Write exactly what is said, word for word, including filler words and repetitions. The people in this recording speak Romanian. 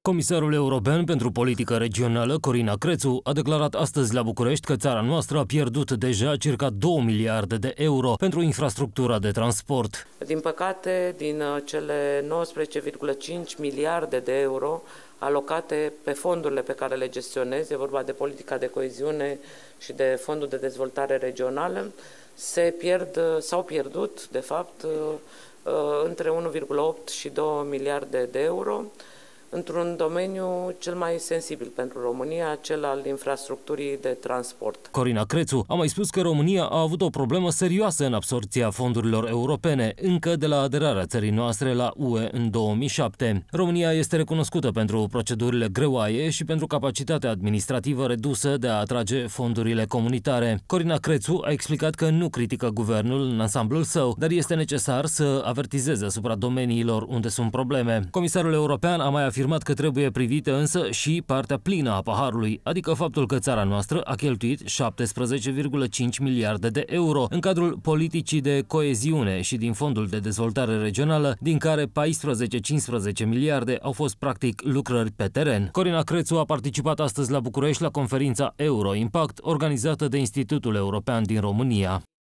Comisarul european pentru politică regională, Corina Crețu, a declarat astăzi la București că țara noastră a pierdut deja circa două miliarde de euro pentru infrastructura de transport. Din păcate, din cele nouăsprezece virgulă cinci miliarde de euro alocate pe fondurile pe care le gestionez, e vorba de politica de coeziune și de fondul de dezvoltare regională, se pierd, s-au pierdut, de fapt, între unu virgulă opt și două miliarde de euro, într-un domeniu cel mai sensibil pentru România, cel al infrastructurii de transport. Corina Crețu a mai spus că România a avut o problemă serioasă în absorbția fondurilor europene, încă de la aderarea țării noastre la U E în două mii șapte. România este recunoscută pentru procedurile greoaie și pentru capacitatea administrativă redusă de a atrage fondurile comunitare. Corina Crețu a explicat că nu critică guvernul în ansamblul său, dar este necesar să avertizeze asupra domeniilor unde sunt probleme. Comisarul european a mai afirmat că trebuie privită însă și partea plină a paharului, adică faptul că țara noastră a cheltuit șaptesprezece virgulă cinci miliarde de euro în cadrul politicii de coeziune și din fondul de dezvoltare regională, din care paisprezece-cincisprezece miliarde au fost practic lucrări pe teren. Corina Crețu a participat astăzi la București la conferința Euro Impact, organizată de Institutul European din România.